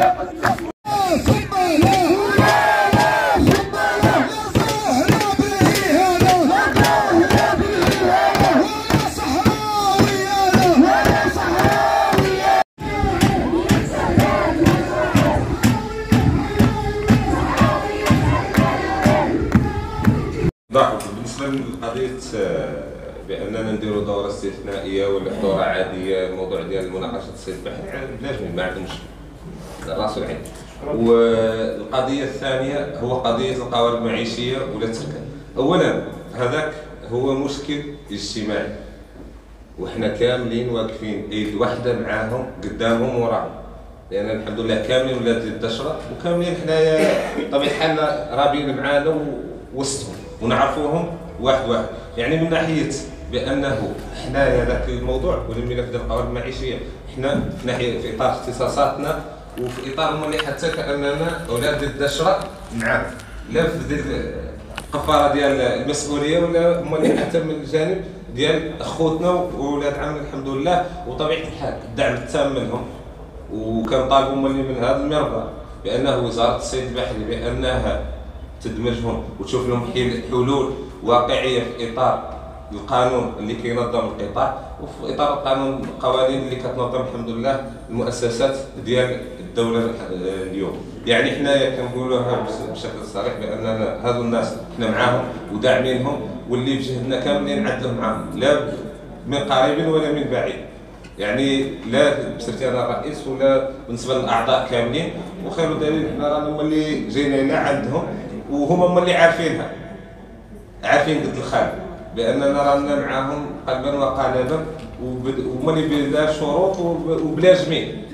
بالنسبه لقضيه باننا نديروا دوره استثنائيه ولا دوره عاديه، الموضوع ديال مناقشه الصيد البحري بنجم ما عندهمش راس العين. والقضيه الثانيه هو قضيه القوارب المعيشيه ولا التركه. اولا هذاك هو مشكل اجتماعي وحنا كاملين واقفين ايد واحده معاهم قدامهم وراهم، لان الحمد لله كاملين ولاد الدشره وكاملين حنايا بطبيعه حالنا رابين معانا وسطهم ونعرفوهم واحد واحد. يعني من ناحيه بانه حنايا ذاك الموضوع والملف ديال القوارب المعيشيه حنا في ناحيه في اطار اختصاصاتنا وفي اطار ملي حتى كاننا اولاد الدشره معاهم، لا في القفاره ديال المسؤوليه ولا ملي حتى من الجانب ديال اخوتنا وولاد عمنا الحمد لله. وطبيعه الحال الدعم التام منهم، وكنطالبوا من هذا المنبر بانه وزاره الصيد البحري بانها تدمجهم وتشوف لهم حلول واقعيه في اطار القانون اللي كينظم القطاع وفي اطار القوانين اللي كتنظم الحمد لله المؤسسات ديال الدوله اليوم. يعني حنايا كنقولوها بشكل صريح باننا هذو الناس حنا معاهم وداعمينهم واللي بجهدنا كاملين نعدلوا معاهم، لا من قريب ولا من بعيد. يعني لا بصفتي انا الرئيس ولا بالنسبه للاعضاء كاملين، وخير دليل حنا رانا هما اللي جينا هنا عندهم وهما اللي عارفينها، عارفين قد الخال باننا رانا معاهم قلبا وقالبا، وهما اللي بلا شروط وبلا جميل.